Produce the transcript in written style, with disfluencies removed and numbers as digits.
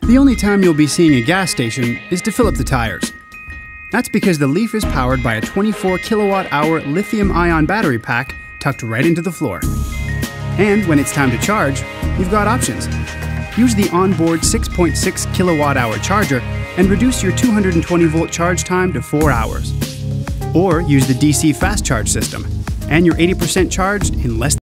The only time you'll be seeing a gas station is to fill up the tires. That's because the Leaf is powered by a 24 kilowatt-hour lithium-ion battery pack tucked right into the floor. And when it's time to charge, you've got options. Use the onboard 6.6 kilowatt-hour charger and reduce your 220-volt charge time to 4 hours. Or use the DC fast charge system, and you're 80% charged in less